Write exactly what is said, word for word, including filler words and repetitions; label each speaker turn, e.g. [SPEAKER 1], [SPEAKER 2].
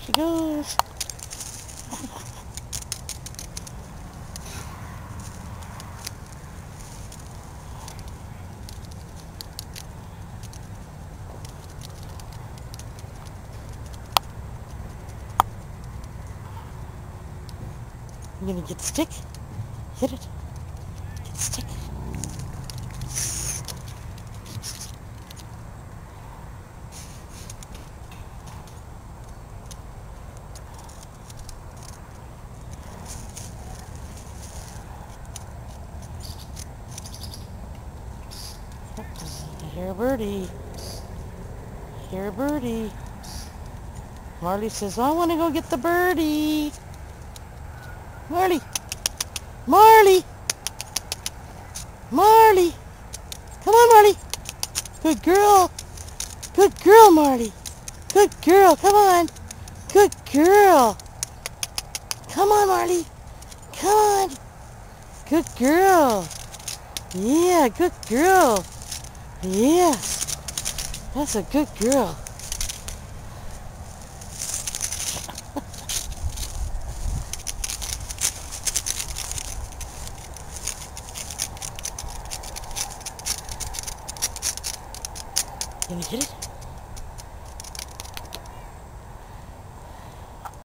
[SPEAKER 1] she goes. You gonna get the stick? Hit it. Get the stick. I hear a birdie. I hear a birdie. Marley says, I want to go get the birdie. Marley. Marley. Marley. Come on, Marley. Good girl. Good girl, Marley. Good girl. Come on. Good girl. Come on, Marley. Come on. Good girl. Yeah, good girl. Yes. That's a good girl. You gonna hit it?